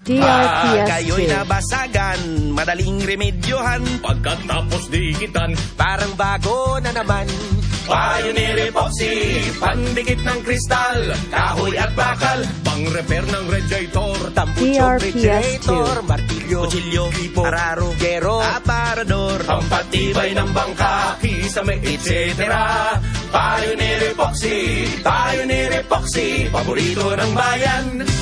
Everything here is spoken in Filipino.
DRPS Kayo'y 2. nabasagan, madaling remedyohan. Pagkatapos dikitan, Parang bago na naman. Pioneer Epoxy, pandikit ng kristal, kahoy at bakal, pang-repair ng radiator, tambutsong DRPS refrigerator, martilyo, kutsilyo, tipo, araro, gero, aparador, pampatibay ng bangka, kisame, etc. Pioneer Epoxy, Pioneer Epoxy, paborito ng bayan.